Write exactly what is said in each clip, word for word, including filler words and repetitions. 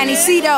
Tannycito.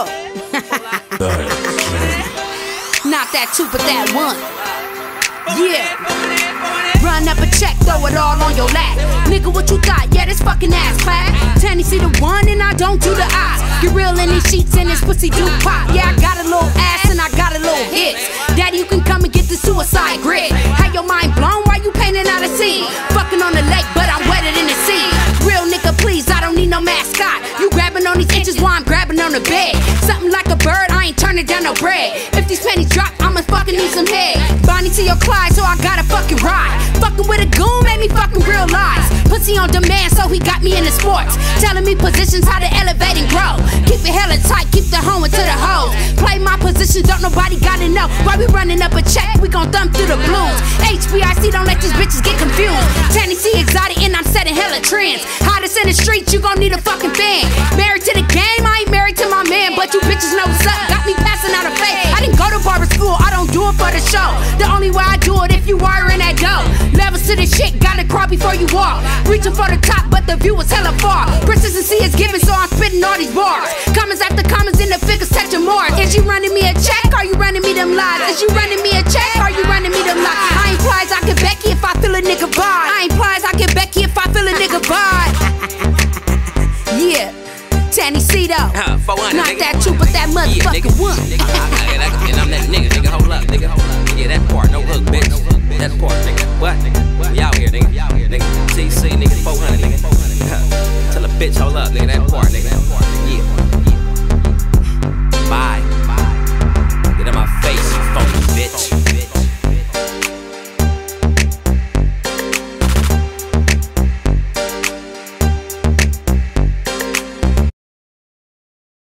Not that two, but that one. Yeah. Run up a check, throw it all on your lap. Nigga, what you thought? Yeah, this fucking ass clap. Tannycito one and I don't do the eyes. Get real in these sheets and this pussy do pop. Yeah, I got a little ass and I got a little hits. Daddy, you can come and get the suicide grid. Have your mind blown while you painting out a scene. Fucking on the lake, but I'm wetter than the sea. Real nigga, please, I don't need no mascot. You grabbing on these inches while I'm grabbing on the bed. Something like a bird, I ain't turning down no bread. If these pennies drop, I'ma fucking need some head. Bonnie to your Clyde, so I gotta fucking ride. Fucking with a goon made me fucking realize. Pussy on demand, so he got me in the sports. Telling me positions, how to elevate and grow. Keep it hella tight, keep the home into the hoes. Play my position, don't nobody gotta know. Why we running up a check, we gon' thumb through the blues. H B I C, don't let these bitches get confused. Tennessee exotic and I'm setting hella trends. Hottest in the streets, you gon' need a fucking fan. Married to the game, I ain't married to my man. But you bitches know what's up, got me passing out of faith. I didn't go to barber school, I don't do it for the show. The only way I do it if you wiring that dough. Levels to this shit, gotta crawl before you walk. Reaching for the top, but the view is hella far. Consistency is given, so I'm spitting all these bars. Comments after comments in the figures touching more. Is you running me a check, are you running me them lies? Is you running me a check, are you running me them lies? I ain't plies, I get Becky if I feel a nigga vibe. I ain't plies, I get Becky if I feel a nigga vibe. Yeah, Tannycito. Uh, Not that two, but that motherfucking yeah, one. And I'm that nigga, nigga, hold up, nigga, hold up. Yeah, that part, no hook, bitch. That part, nigga. What? We out here, nigga. Nigga, T C, nigga, four hundred, nigga. Tell a bitch, hold up, nigga, that part, nigga.